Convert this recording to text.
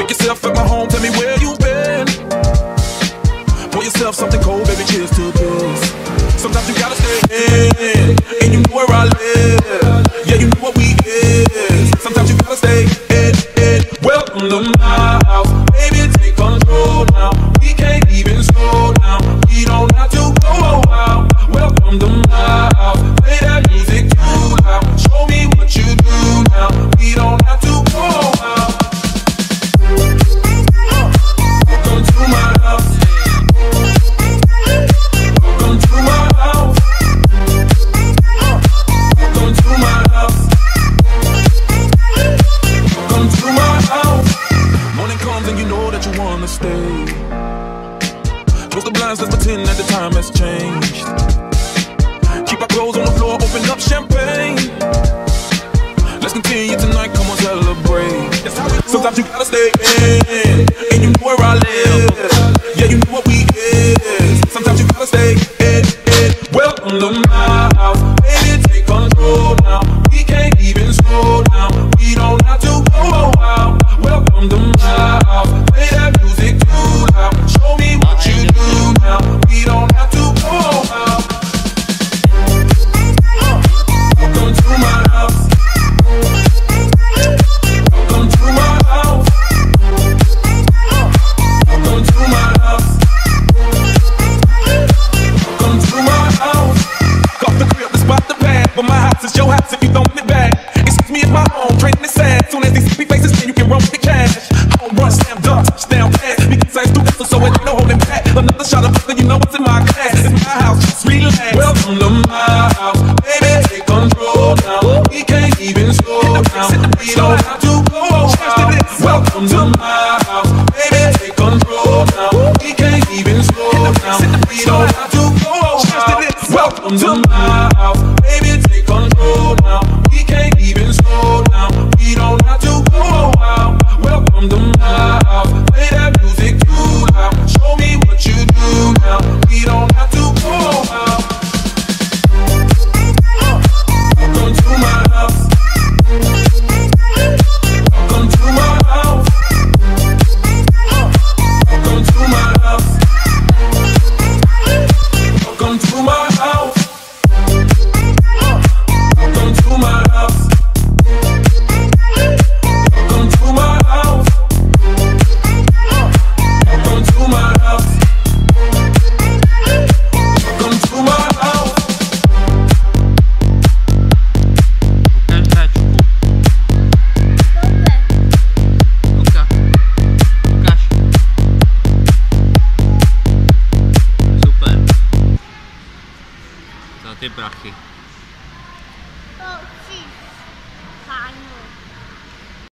Make yourself at my home, tell me where you been. Pour yourself something cold, baby, cheers to this. Sometimes you gotta stay in, and you know where I live. Yeah, you know what we is. Sometimes you gotta stay in. Welcome to my house, baby, take control now. We can't even slow down. We don't have to go out. Welcome to my house, play that music too loud. Show me what you do now. We don't have to go out. Welcome to my house. Welcome to my house. Welcome to my house. Welcome to my house. Morning comes and you know that you wanna stay. Close the blinds, let's pretend that the time has changed. Keep our clothes on the floor, open up champagne. Let's continue tonight, come on, celebrate. Sometimes you gotta stay in, and you know where I live. Yeah, you know what we is. Sometimes you gotta stay in. Welcome to my house, baby, take control now. We can't even slow down. We don't have to go out. Welcome to my house, play that music too loud. Show me what you do now. We don't have to go out. Welcome to my house. Welcome to my house. Welcome to my house. Welcome to my house. Off the crib, the spot the pad, but my house is your house if you throw it back. Excuse me, it's my home, draining the sad. Soon as these sleepy faces, then you can run with the cash. Home run, slam dunk, touchdown pass. Because I ain't stupid, so it ain't no holding back. Another shot of vodka, you know what's in my glass. It's my house, just relax. Welcome to my house, baby, take control now. We can't even slow down. We don't have to go out. Welcome to my house, baby, take control now. We can't even slow down. We don't have to go out. Welcome to my house, baby, take control now. We can't even slow down. We don't have to go out. Welcome to my house, play that music too loud. Show me what you do now. We don't have to go out. Welcome to my house. Welcome to my house. Welcome to my house. Welcome to my house. Welcome to my house. Welcome to my house. Welcome to my house. Welcome to my house. Ukaż, Ukaż. Super. Za ty brachy.